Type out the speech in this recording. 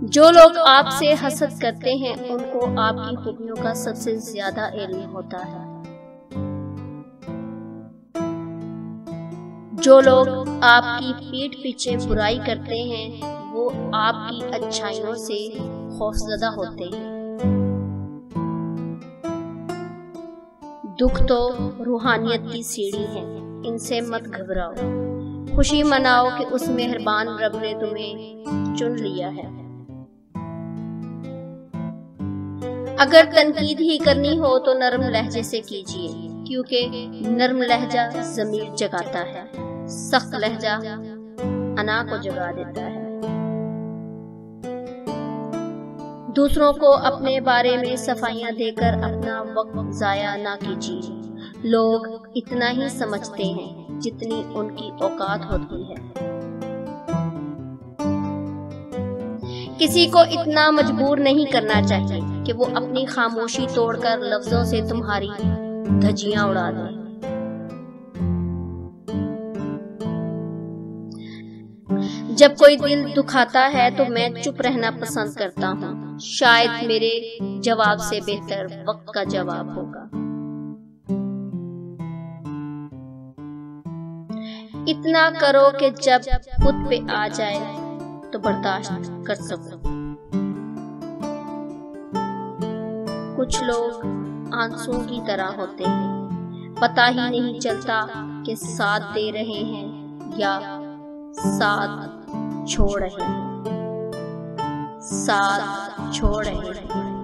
जो लोग आपसे हसद करते हैं उनको आपकी खूबियों का सबसे ज्यादा इल्म होता है। जो लोग आपकी पीठ पीछे बुराई करते हैं वो आपकी अच्छाइयों से खौफजदा होते हैं। दुख तो रूहानियत की सीढ़ी है, इनसे मत घबराओ। खुशी मनाओ कि उस मेहरबान रब ने तुम्हें चुन लिया है। अगर तनकीद ही करनी हो तो नरम लहजे से कीजिए, क्योंकि नरम लहजा ज़मीर जगाता है, सख्त लहजा अना को जगा देता है। दूसरों को अपने बारे में सफाइयां देकर अपना वक्त जाया ना कीजिए। लोग इतना ही समझते हैं जितनी उनकी औकात होती है। किसी को इतना मजबूर नहीं करना चाहिए कि वो अपनी खामोशी तोड़कर लफ्जों से तुम्हारी धज्जियां उड़ा दे। जब कोई दिल दुखाता है तो मैं चुप रहना पसंद करता हूँ। शायद मेरे जवाब से बेहतर वक्त का जवाब होगा। इतना करो कि जब खुद पे आ जाए तो बर्दाश्त कर सको। कुछ लोग आंसुओं की तरह होते हैं, पता ही नहीं चलता कि साथ दे रहे हैं या साथ छोड़ रहे हैं।